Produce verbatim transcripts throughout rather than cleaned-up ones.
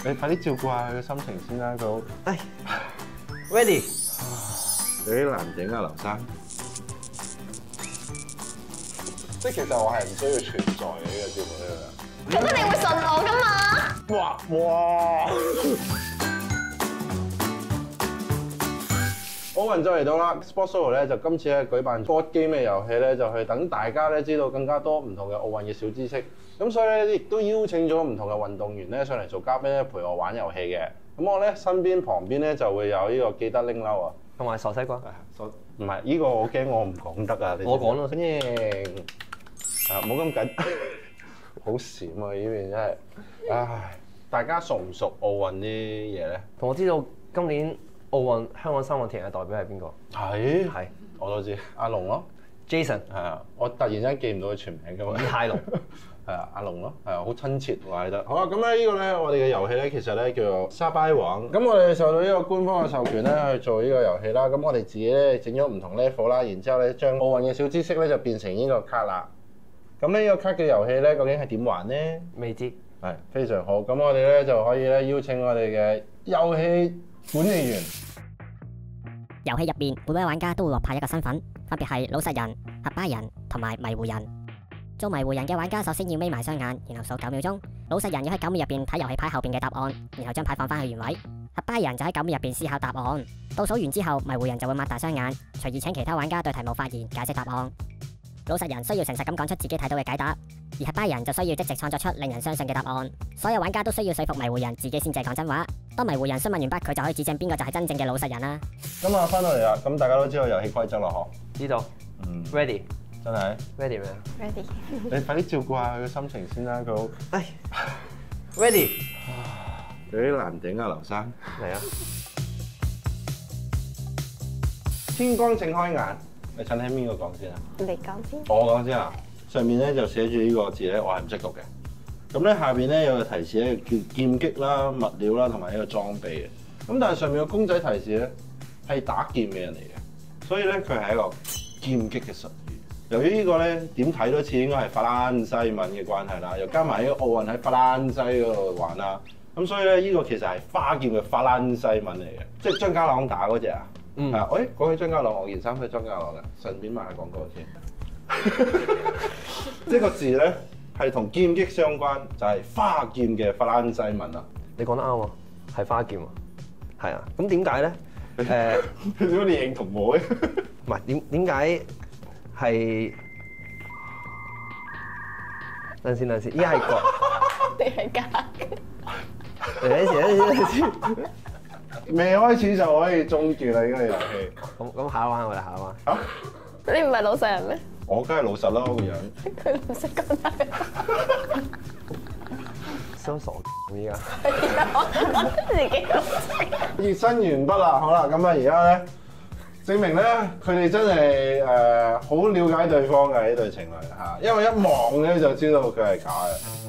你快啲照顧下佢嘅心情先啦，佢好。 哎 ，ready。 有啲難整啊，劉生。即係其實我係唔需要存在嘅呢個節目呢個。 咁一定會信我㗎嘛？ 哇哇！奧運就嚟到啦 ，Sportsoho 咧就今次咧舉辦 board game 嘅遊戲咧，就去等大家咧知道更加多唔同嘅奧運嘅小知識。咁所以咧亦都邀請咗唔同嘅運動員咧上嚟做嘉賓咧陪我玩遊戲嘅。咁我咧身邊旁邊咧就會有呢個記得拎褸啊， 同埋傻西瓜。 唔係呢個我驚我唔講得啊！你我講咯， 歡迎啊，冇咁緊，好閃啊！呢邊真係，唉，大家熟唔熟奧運啲嘢咧？ 同我知道今年奧運香港三項鐵人嘅代表係邊個？ 係係我都知，阿龍咯 ，Jason 係啊，我突然間記唔到佢全名㗎嘛。 李泰龍係啊，阿龍咯，係啊，好親切喎，係得。好啦，咁咧呢個咧，我哋嘅遊戲咧，其實咧叫做沙巴王。咁我哋受到呢個官方嘅授權咧去做呢個遊戲啦。咁我哋自己咧整咗唔同 level 啦，然之後咧將奧運嘅小知識咧就變成呢個卡啦。咁呢個卡嘅遊戲咧，究竟係點玩咧？ 未知。 係非常好。咁我哋咧就可以咧邀請我哋嘅遊戲管理員。 遊戲入邊，每位玩家都會獲派一個身份，分別係老實人、合巴人同埋迷糊人。做迷糊人嘅玩家首先要眯埋雙眼，然後數九秒鐘。老實人要喺九秒入邊睇遊戲牌後邊嘅答案，然後將牌放翻去原位。合巴人就喺九秒入邊思考答案。倒數完之後，迷糊人就會擘大雙眼，隨意請其他玩家對題目發言解釋答案。老實人需要誠實咁講出自己睇到嘅解答，而合巴人就需要即席創作出令人相信嘅答案。所有玩家都需要說服迷糊人自己先至係講真話。當迷糊人詢問完畢，佢就可以指證邊個就係真正嘅老實人啦。 咁啊，翻到嚟啦，咁大家都知道遊戲規則啦，嗬？ 知道。 嗯 Ready。 真係 Ready 未 Ready。 你快啲照顧下佢嘅心情先啦，佢好。 哎，Ready。 有啲難頂啊，劉生。 嚟啊！ 天光請開眼，你趁聽邊個講先啊？ 你講先。 我講先啊。上面咧就寫住呢個字咧，我係唔識讀嘅。咁咧下邊咧有個提示咧叫劍擊啦、物料啦同埋一個裝備嘅。咁但係上面個公仔提示咧係打劍嘅人嚟嘅，所以咧佢係一個劍擊嘅術語。由於呢個咧點睇都似應該係法蘭西文嘅關係啦，又加埋呢個奧運喺法蘭西嗰度玩啦，咁所以咧呢個其實係花劍嘅法蘭西文嚟嘅，即係張家朗打嗰隻啊。嗯。啊，誒講起張家朗，我件衫係張家朗嘅，順便賣下廣告先。呢個字咧係同劍擊相關，就係、是、花劍嘅法蘭西文啊。 你講得啱喎，係花劍啊。係啊，咁點解咧？誒， 點解你認同我嘅？ 唔係點點解係？等陣先，等陣先，依家係個。 你係假嘅。 等陣先，等陣先，等陣先。 未開始就可以終結啦！呢個遊戲。 咁咁下一彎我哋下一彎。 啊？ 你唔係老實人咩？ 我梗係老實啦，我個樣。 佢唔識講大話。 收傻依家。 自己。 熱身完畢啦，好啦，咁啊而家咧，證明咧佢哋真係誒好了解對方嘅呢對情侶嚇，因為一望咧就知道佢係假嘅。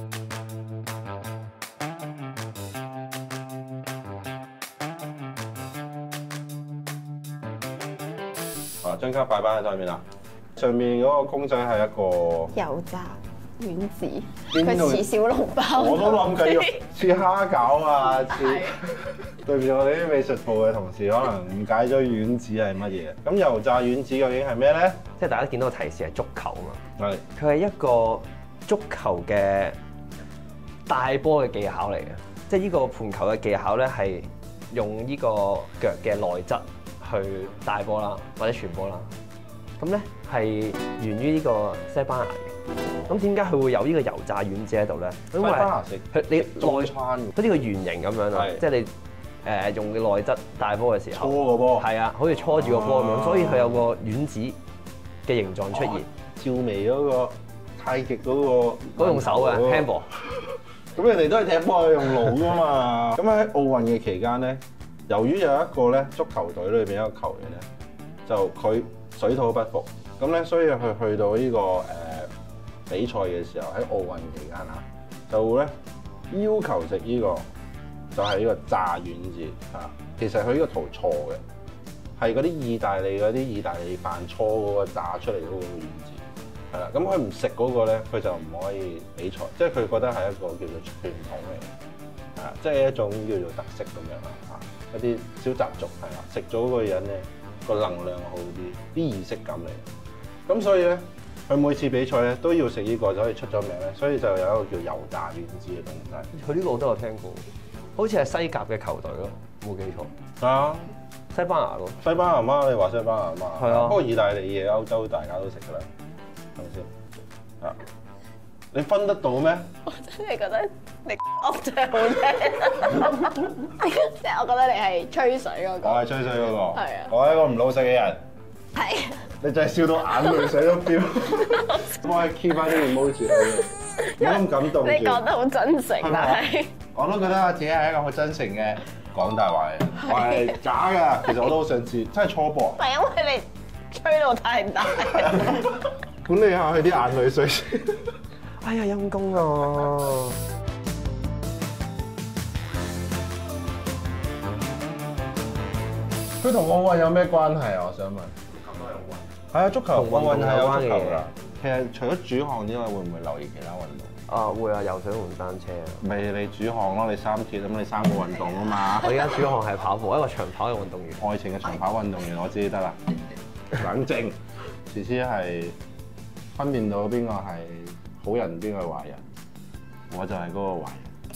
啊，張卡擺翻喺上面啦，上面嗰個公仔係一個油炸丸子， 邊度佢似小籠包。 我都諗緊要似蝦餃啊，似對住我哋啲美術部嘅同事，可能誤解咗丸子係乜嘢。咁油炸丸子究竟係咩咧？ 即係大家見到個提示係足球啊嘛。 係。 佢係一個足球嘅帶波嘅技巧嚟嘅，即係呢個盤球嘅技巧咧係用呢個腳嘅內側去帶波啦，或者傳波啦。咁咧係源於呢個西班牙嘅。咁點解佢會有呢個油炸丸子喺度咧？因為佢你內餐， 好似個圓形咁樣啊，即係你誒用嘅內側帶波嘅時候， 搓個波， 係啊，好似搓住個波咁樣，所以佢有個丸子嘅形狀出現。 趙薇嗰個太極嗰個都用手嘅 handball。 咁人哋都係踢波用腦噶嘛。咁喺奧運嘅期間咧，由於有一個咧足球隊裏邊一個球員咧，就佢水土不服，咁咧所以佢去到呢個誒比賽嘅時候喺奧運期間啊，就會咧要求食呢個就係呢個炸丸子嚇。其實佢呢個圖錯嘅，係嗰啲意大利嗰啲意大利飯搓嗰個炸出嚟嗰個丸子。係啦，咁佢唔食嗰個咧，佢就唔可以比賽，即係佢覺得係一個叫做傳統嚟嘅。 啊，即係一種叫做特色咁樣啦嚇，一啲小習俗係啦，食咗嗰個人咧個能量好啲，啲儀式感嚟。咁所以咧，佢每次比賽咧都要食呢個，就可以出咗名咧，所以就有一個叫油炸丸子嘅東西。 佢呢個我都有聽過，好似係西甲嘅球隊咯，冇記錯。 啊， 西班牙咯， 西班牙媽，你話西班牙媽？ 係啊。 不過意大利嘢歐洲大家都食㗎啦，係咪先？啊，你分得到咩？ 我真係覺得你噏真係好叻，即係我覺得你係吹水嗰個。 我係吹水嗰個。 係啊。 我係一個唔老實嘅人。 係。 你就係笑到眼淚水都飆，幫佢 keep 翻啲 emoji 喺度，唔好咁感動住。 你講得好真誠，但係我都覺得我自己係一個好真誠嘅講大話嘅人，我係假㗎。其實我都好想知，真係初播。 係因為你吹到太大。 管理下佢啲眼淚水先。 哎呀陰公啊！ 佢同奧運有咩關係啊？我想問。係啊，足球奧運係有足球㗎。其實除咗主項之外，會唔會留意其他運動？ 啊會啊，游水同單車啊。 咪你主項咯，你三鐵咁，你三個運動啊嘛。 我而家主項係跑步，一個長跑嘅運動員。 愛情嘅長跑運動員，我知得啦。冷靜。其次係分辨到邊個係好人，邊個係壞人。我就係嗰個壞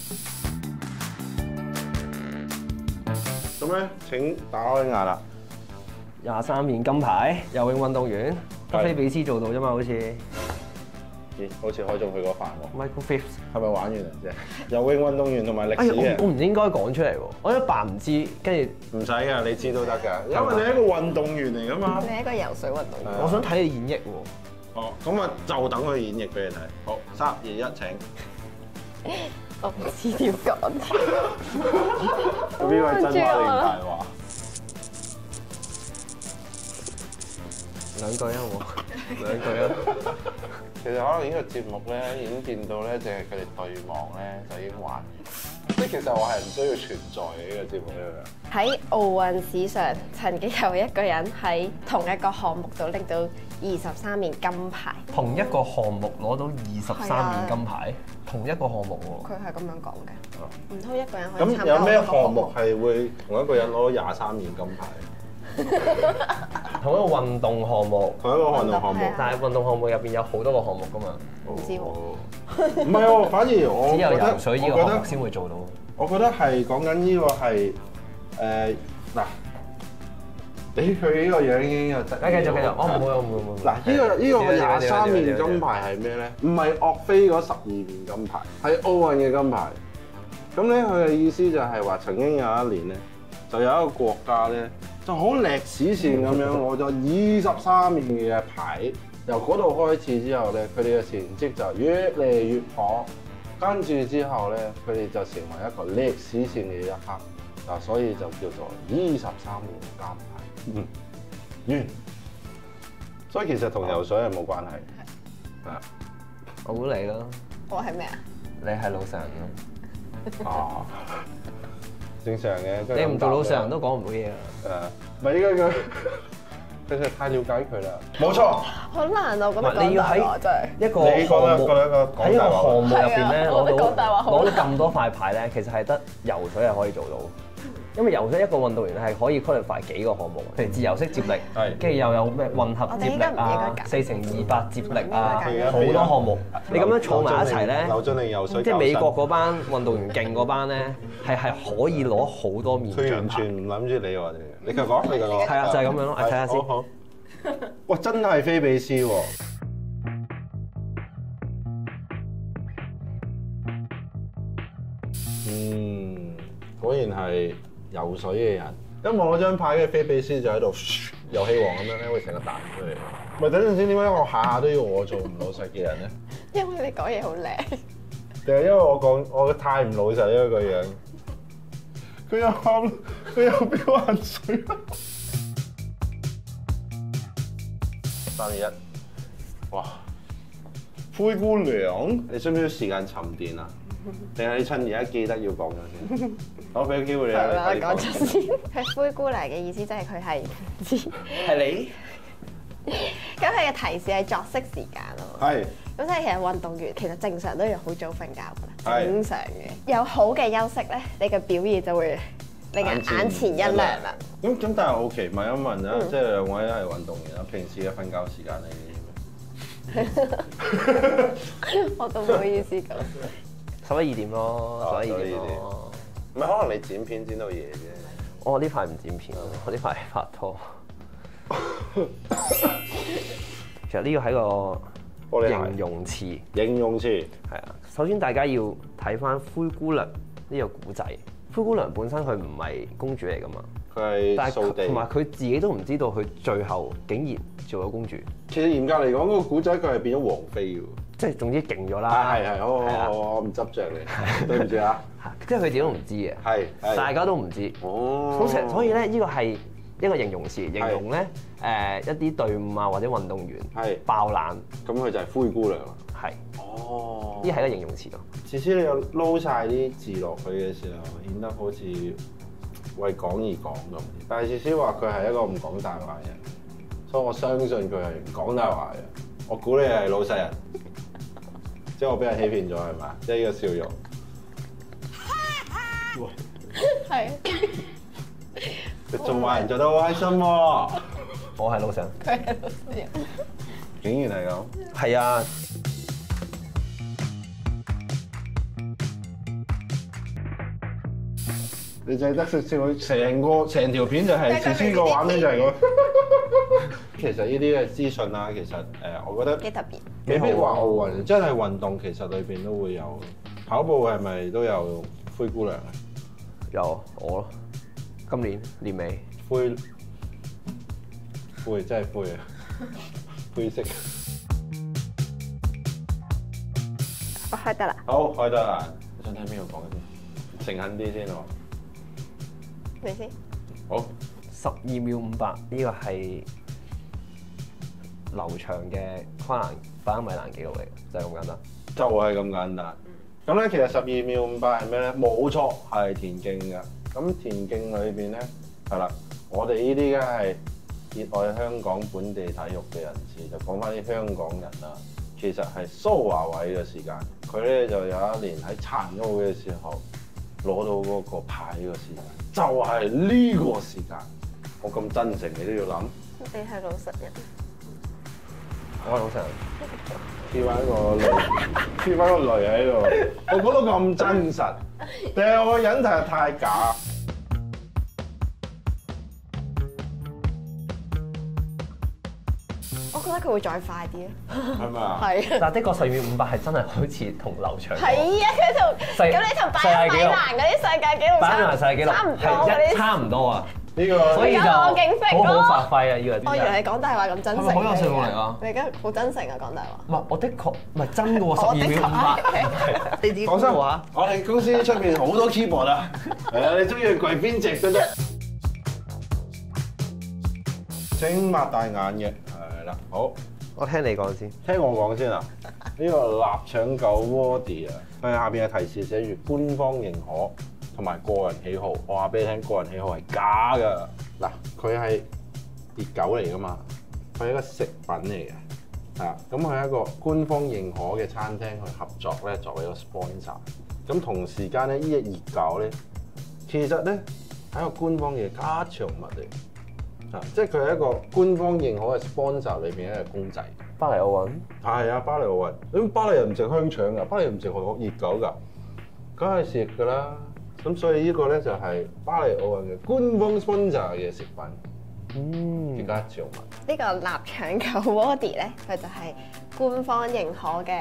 人。咁咧，請打開眼啦。 廿三面金牌，游泳運動員，德菲比斯做到啫嘛，好似。 咦，好似開中佢嗰飯喎。 Michael Phelps 係咪玩完啦啫？游泳運動員同埋歷哎呀， 史嘅。 我我唔應該講出嚟喎，我一扮唔知，跟住唔使㗎，你知都得㗎，因為你係一個運動員嚟㗎嘛。 你係一個游水運動員。 我想睇你演繹喎。 哦，咁啊，就等佢演繹俾你睇。好，三二一，請。 我唔知點講。 咁邊個係真話定大話？ 兩句啊，好冇？兩句啊。 其實可能呢個節目咧演變到咧，淨係佢哋對望咧就已經玩。即係其實我係唔需要存在嘅呢個節目呢個。 喺奧運史上，曾經有一個人喺同一個項目度拎到二十三面金牌。 同一個項目攞到二十三面金牌，同一個項目喎。 佢係咁樣講嘅。唔通一個人可以參加咁有咩好多個項目係會同一個人攞到廿三面金牌？ 同一個運動項目， 同一個運動項目， 但係運動項目入邊有好多個項目㗎嘛。 唔知喎。 唔係喎，反而我只有覺得游水呢個項目先會做到。 我覺得係講緊呢個係誒嗱，你佢呢個樣已經有得。 誒繼續繼續，我唔會我唔會唔會。 嗱，呢個呢個廿三面金牌係咩咧？唔係岳飛嗰十二面金牌，係奧運嘅金牌。咁咧，佢嘅意思就係話，曾經有一年咧，就有一個國家咧，就好歷史性咁樣攞咗二十三面嘅牌。由嗰度開始之後咧，佢哋嘅成績就越嚟越好。跟住之後咧，佢哋就成為一個歷史性嘅一刻。嗱，所以就叫做二十三面金牌。嗯，完。所以其實同游水係冇關係。係啊。 我估你啦。 我係咩啊？ 你係老實人咯。 啊，正常嘅。 你唔做老實人都講唔到嘢啊。 誒，咪依家佢，其實太了解佢啦。冇錯。 好難啊！我覺得你要喺講大話真係。 一個你覺得項目覺得一個喺一個項目入邊咧係啊我覺得講大話攞到好難攞到咁多塊牌咧，其實係得游水係可以做到。因為游水一個運動員係可以 qualify 幾個項目，譬如自由式接力，跟住又有咩混合接力啊、四乘二百接力啊，好多項目。你咁樣儲埋一齊咧， 劉俊玲游水， 即係美國嗰班運動員勁嗰班咧，係係可以攞好多面佢獎牌。 完全唔諗住你喎，你繼續講，你繼續講。 係啊，就係咁樣咯。睇下先。 好好。哇！真係菲比斯喎。嗯，果然係游水嘅人。一望嗰張牌嘅菲比斯就喺度遊戲王咁樣咧，會成個彈出嚟。咪等陣先，點解我下下都要我做唔老實嘅人咧？ 因為你講嘢好叻。 定係因為我講我太唔老實呢個樣？佢又喊，佢又飆眼水。三二一，哇！灰姑娘，你需唔需要時間沉澱啊？定係你趁而家記得要講咗先？我俾個機會你係啦， 啊！ 講咗先。佢灰姑娘嘅意思即係佢係唔知。 係你？ 咁佢嘅提示係作息時間咯。 係。 咁即係其實運動員其實正常都要好早瞓覺㗎啦， 正常嘅。有好嘅休息咧，你嘅表現就會你嘅眼前一亮啦。 咁咁，但係好奇問一問啦，即係兩位係運動員啦，平時嘅瞓覺時間係我都唔好意思講。 十一二點咯，十一二點咯。 唔係，可能你剪片剪到夜啫。 我呢排唔剪片，我呢排拍拖。其實呢個係個形容詞， 形容詞係啊。首先大家要睇翻灰姑娘呢個古仔。灰姑娘本身佢唔係公主嚟噶嘛， 佢係掃地， 同埋佢自己都唔知道佢最後竟然做咗公主。 其實嚴格嚟講，嗰個古仔佢係變咗王妃嘅喎。 即係總之勁咗啦。 係係，好好好，我唔執着你，對唔住啊。 即係佢自己都唔知嘅， 係大家都唔知。 哦。 所所以咧，呢個係一個形容詞，形容咧誒一啲隊伍啊或者運動員係爆冷。咁佢就係灰姑娘啦。係。哦。呢係一個形容詞咯。 至少你有撈晒啲字落去嘅時候，顯得好似為講而講咁。但係至少話佢係一個唔講大話嘅人，所以我相信佢係唔講大話嘅。我估你係老實人，即係我俾人欺騙咗係嘛？即係呢個笑容。 係。 你做壞人做得好開心喎！ 我係老實人。 佢係老實人。 竟然係咁。 係啊。 你就係得笑笑，成個成條片就係少少個畫面就係咁。其實呢啲嘅資訊啊，其實誒，我覺得幾特別。 未必話奧運，真係運動其實裏邊都會有。跑步係咪都有灰姑娘啊？ 有我咯，今年年尾灰灰真係灰啊，灰色。 我開得啦。 好，開得啦。你想睇邊個講先？誠懇啲先喎。 你先。 好。 十二秒五八呢個係劉翔嘅跨欄百米欄紀錄嚟嘅，就係咁簡單。 就係咁簡單。咁咧，其實十二秒五八係咩咧？冇錯，係田徑㗎。咁田徑裏邊咧，係啦，我哋呢啲梗係熱愛香港本地體育嘅人士，就講翻啲香港人啦。其實係蘇樺偉嘅時間，佢咧就有一年喺殘奧嘅時候攞到嗰個牌嘅時間，就係、是、呢個時間。我咁真誠，你都要諗。 你係老實人。 我係老實人。 貼翻個淚，貼翻個淚喺度。我講到咁真實，定係我個人太太假？ 我覺得佢會再快啲啊。 係咪啊？ 係。 但的確十二秒五八係真係好似同劉翔。 係啊，佢同咁你同百米欄嗰啲世界紀錄百米欄世界紀錄差唔多嗰啲。 差唔多啊！ 呢個所以就好好發揮啊！以為我以為你講大話咁真誠。 係咪好有說服力啊？ 你而家好真誠啊，講大話。 唔係，我的確唔係真嘅喎，十二秒五八。你點講真話，我哋公司出邊好多 keyboard 啊！係啊，你中意跪邊隻都得。精擘大眼嘅，係啦，好。 我聽你講先。 聽我講先啊！呢個臘腸狗 Wody 啊，佢下邊嘅提示寫住官方認可。同埋個人喜好，我話俾你聽，個人喜好係假㗎。嗱，佢係熱狗嚟㗎嘛，佢係一個食品嚟嘅，啊，咁佢係一個官方認可嘅餐廳去合作咧，作為一個 sponsor。咁同時間咧，呢隻熱狗咧，其實咧係一個官方嘅加長物嚟，啊，即係佢係一個官方認可嘅 sponsor 裏邊一個公仔。 巴黎奧運？ 係啊，巴黎奧運。咁巴黎人唔食香腸㗎，巴黎人唔食韓國熱狗㗎，梗係食㗎啦。咁所以呢個咧就係巴黎奧運嘅官方 sponsor 嘅食品，嗯，加長物。 呢個臘腸狗 Wody 咧，佢就係官方認可嘅。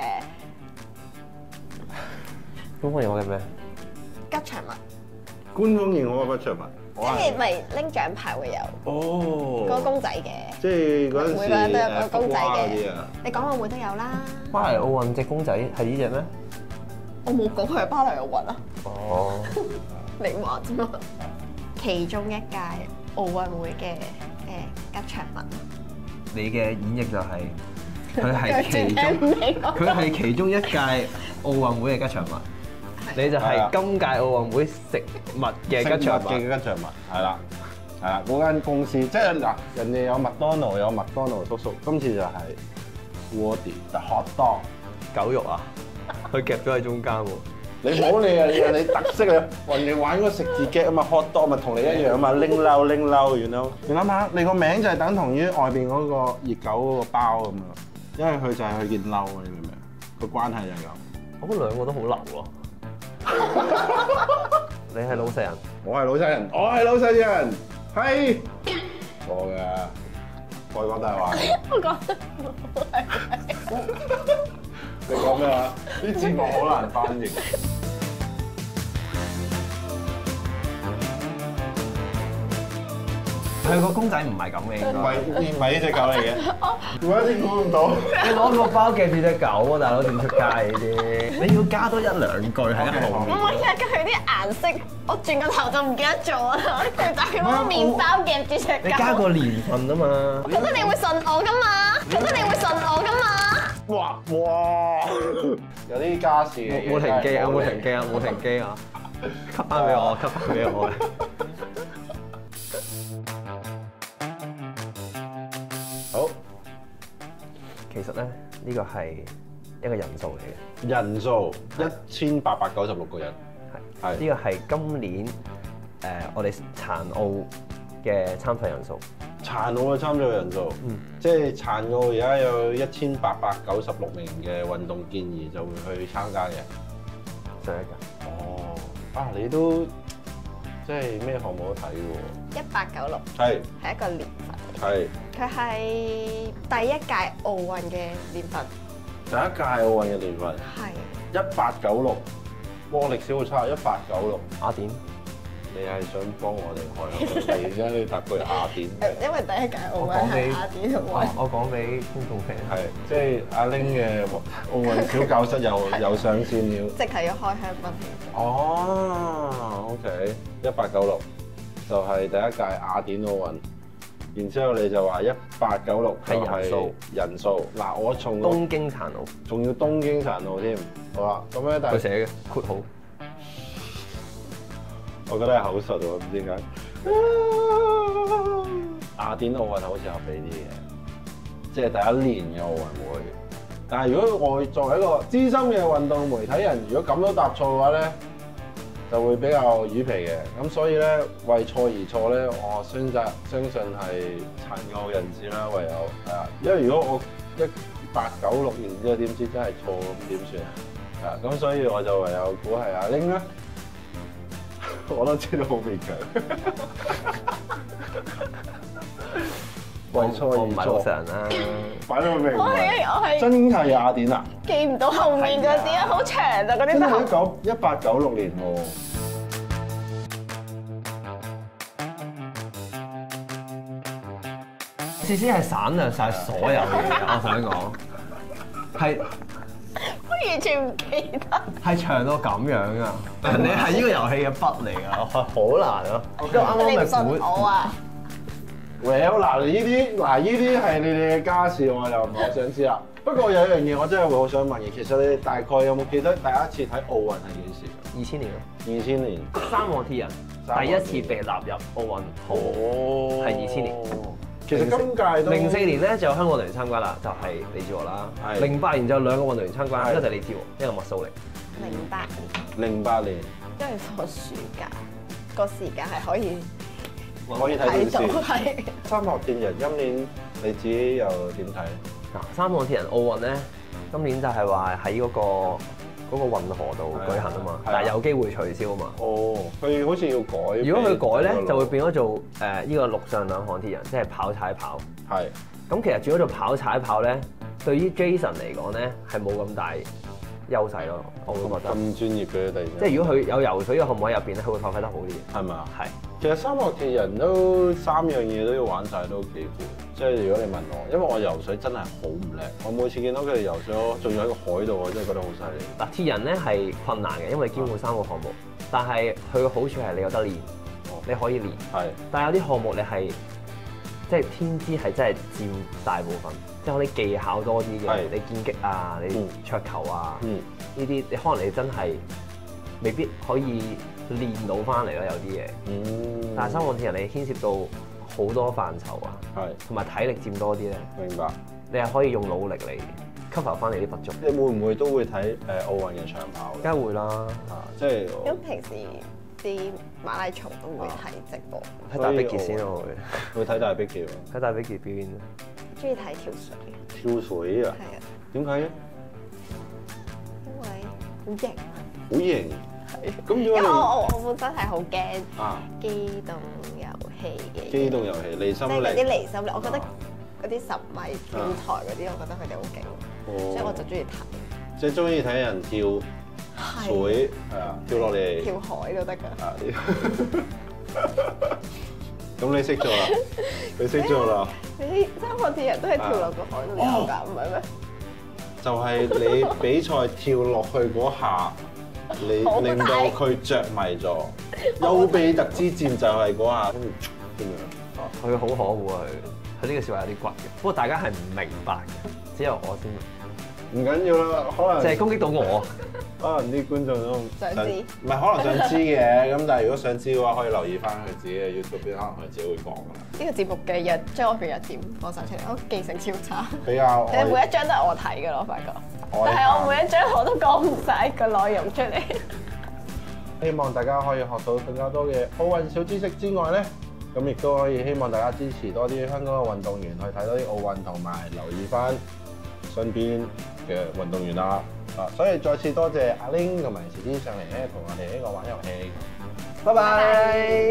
官方認可嘅咩？ 吉祥物。 官方認可嘅吉祥物。 即係咪拎獎牌會有？ 哦。 嗰個公仔嘅。 即係嗰陣時每個人都有個公仔嘅。 啊、 你講我會都有啦。 巴黎奧運隻公仔係呢隻咩？ 我冇講佢係巴黎奧運啊！ 哦， 你話啫嘛？其中一屆奧運會嘅誒吉祥物。 你嘅演繹就係佢係其中，佢係其中一屆奧運會嘅吉祥物。你就係今屆奧運會食物嘅吉祥物嘅吉祥物，係啦，係啦，嗰間公司即係嗱，人哋有麥當勞有麥當勞叔叔，今次就係 Wody 就 hot dog 狗肉啊！佢夾咗喺中間喎。 你冇你啊！人哋特色啊，人哋玩嗰個食字 get 啊嘛，hot dog 咪同你一樣啊嘛，拎嬲拎嬲，you know？你諗下，你個名就係等同於外邊嗰個熱狗嗰個包咁啊，因為佢就係佢件褸啊，你明唔明？個關係就係咁。 我覺得兩個都好流喎。你係老實人， 我係老實人，我係老實人，係錯嘅，我講大話。 我覺得你講咩話？啲字幕好難翻譯。 佢個公仔唔係咁嘅，應唔該。 係唔係呢隻狗嚟嘅，我一啲估唔到。 你攞個包夾住隻狗啊，大佬點出街呢啲？你要加多一兩句喺後面。 唔係啊，佢啲顏色，我轉個頭就唔記得咗啦。佢就係攞麵包夾住隻狗。 你加個年份啊嘛。 咁佢哋會信我噶嘛？咁佢哋會信我噶嘛？ 哇哇！有啲家事嘅嘢冇停機啊！冇停機啊！冇停機啊！吸翻俾我，吸翻俾我。 好， 其實咧，呢個係一個人數嚟嘅。 人數一千八百九十六個人， 係係呢個係今年誒、呃、我哋殘奧嘅參賽人數。 殘奧嘅參賽人數， 嗯， 即係殘奧而家有一千八百九十六名嘅運動健兒就會去參加嘅。 上一屆。 哦，啊你都即係咩項目都睇喎？ 一八九六係係一個年份嚟， 係佢係第一屆奧運嘅年份。 第一屆奧運嘅年份係一八九六，哇歷史好差，一八九六。 雅典。 你係想幫我哋開下？而家你答句雅典。 誒，因為第一屆奧運係雅典奧運。 我講俾觀眾聽。 係，即係阿玲嘅奧運小教室又又上線了。 即係要開香檳慶祝。 哦 ，OK，一八九六就係第一屆雅典奧運，然之後你就話一八九六係人數，人數嗱我從東京殘奧， 仲要東京殘奧添，好啦，咁咧但係佢寫嘅括號。 我覺得係口述喎，唔知點解。雅典奧運好似合理啲嘅，即係第一年嘅奧運會。但係如果我作為一個資深嘅運動媒體人，如果咁都答錯嘅話咧，就會比較魚皮嘅。咁所以咧，為錯而錯咧，我選擇相信係殘奧人士啦，唯有係啊。因為如果我一八九六年之後點知真係錯咁點算啊？係啊，咁所以我就唯有估係阿玲啦。我都知道好勉強，為錯而我唔係老實錯， 人啦。 擺到明。 我係我係真係雅典啊！ 記唔到後面嗰啲啊，好長啊嗰啲真係都一九一八九六年喎。 試試係省略晒所有嘢，我想講係我完全唔記得。 係長到咁樣啊！人哋係呢個遊戲嘅筆嚟㗎，好難啊！因為啱啱咪你唔信估我啊？ Well 嗱，呢啲嗱呢啲係你哋嘅家事，我又唔係好想知啦。不過有一樣嘢我真係會好想問嘅，其實你哋大概有冇記得第一次睇奧運係幾時？ 二千年咯， 二千年。 三項鐵人第一次被納入奧運項目， 哦， 係二千年。 其實今屆都零四年咧就有香港運動員參加啦，就係李志和啦。 係零八年就有兩個運動員參加， 係一個就係李志和，一個麥蘇力。 零八年， 零八年因為放暑假，個時間係可以可以睇睇到電視。 係。 三項鐵人今年你自己又點睇？ 嗱，三項鐵人奧運咧，今年就係話喺嗰個嗰個運河度舉行啊嘛，但係有機會取消啊嘛。 哦，佢好似要改。 如果佢改咧，就會變咗做誒呢個陸上兩項鐵人，即係跑踩跑。 係。 咁其實轉咗做跑踩跑咧，對於 Jason 嚟講咧係冇咁大優勢咯，我會覺得。 咁專業嘅突然間。 即係如果佢有游水嘅項目喺入邊咧，佢會發揮得好啲。 係咪啊？ 係。 其實三項鐵人都三樣嘢都要玩晒，都幾攰。即係如果你問我，因為我游水真係好唔叻，我每次見到佢哋游水，我仲要喺個海度，我真係覺得好犀利。 嗱，鐵人咧係困難嘅，因為兼顧三個項目，但係佢嘅好處係你有得練，你可以練。 係。 但係有啲項目你係即係天資係真係佔大部分，即係可能技巧多啲嘅， 係你劍擊啊，你桌球啊， 嗯， 呢啲你可能你真係未必可以練到翻嚟咯，有啲嘢。 嗯。 但係三項鐵人你牽涉到好多範疇啊， 係。 同埋體力佔多啲咧， 明白。 你係可以用努力嚟 cover 翻你啲不足。 你會唔會都會睇誒奧運嘅長跑？ 梗係會啦， 啊，即係咁平時啲馬拉松都會睇直播， 睇大碧傑先咯，會會睇大碧傑喎。 睇大碧傑表演。 中意睇跳水。 跳水啊？ 係啊， 點解嘅？ 因為好型。 好型。 係。 咁如因為果我我我本身係好驚啊機動遊戲嘅。 機動遊戲離心即係嗰啲力， 離心力，我覺得嗰啲十米跳台嗰啲，我覺得佢哋好勁，所以我就中意睇。 即係中意睇人跳水，係啊，跳落嚟。 跳海都得㗎。 啊！咁你識做啦？你識做啦？ 你三個鐵人都係跳落個海度有㗎，唔係咩？ 就係你比賽跳落去嗰下，你令到佢着迷咗。丘比特之戰就係嗰下，跟住點樣？ 佢好可惡啊！佢佢呢個笑話有啲骨嘅，不過大家係唔明白嘅，只有我先明。 唔緊要啦，可能就係攻擊到我。 可能啲觀眾都想知， 唔係可能想知嘅，咁但係如果想知嘅話，可以留意翻佢自己嘅 YouTube 邊，可能佢自己會講㗎啦。 呢個節目嘅日將我嘅日點放晒出嚟，我記性超差。 比較你每一張都係我睇嘅咯，我發覺。但係我每一張我都講唔晒個內容出嚟。 希望大家可以學到更加多嘅奧運小知識之外咧，咁亦都可以希望大家支持多啲香港嘅運動員，去睇多啲奧運，同埋留意翻身邊嘅運動員啦。啊，所以再次多謝阿 Ling 同埋遲啲上嚟咧，同我哋呢個玩遊戲。拜拜。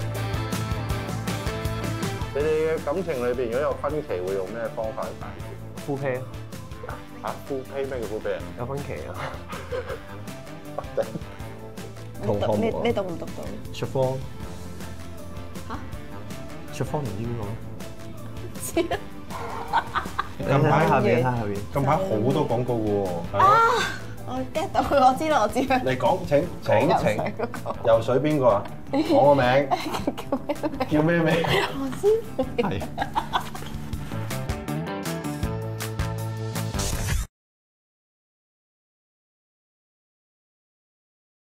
你哋嘅感情裏邊，如果有分歧，會用咩方法去解決？ 夫妻啊，夫妻咩叫夫妻啊？ 有分歧啊！ 你讀你你讀唔讀到？ 淑芳嚇？ 淑芳唔知邊個？ 知啊！ 近排下邊，睇下邊。 近排好多廣告嘅喎。 啊！我 get 到，我知啦，我知啦。 你講請請游請水嗰個游水邊個啊？講個名。 叫咩名？ 叫咩名？ 何師傅。 係。